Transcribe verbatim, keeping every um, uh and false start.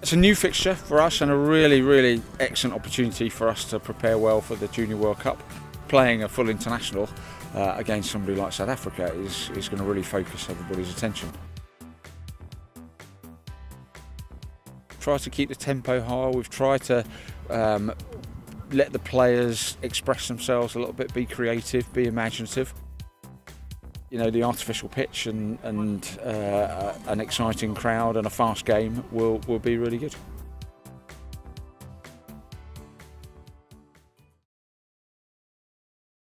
It's a new fixture for us and a really, really excellent opportunity for us to prepare well for the Junior World Cup. Playing a full international uh, against somebody like South Africa is, is going to really focus everybody's attention. Try to keep the tempo high. We've tried to um, let the players express themselves a little bit, be creative, be imaginative. You know, the artificial pitch and, and uh, an exciting crowd and a fast game will, will be really good.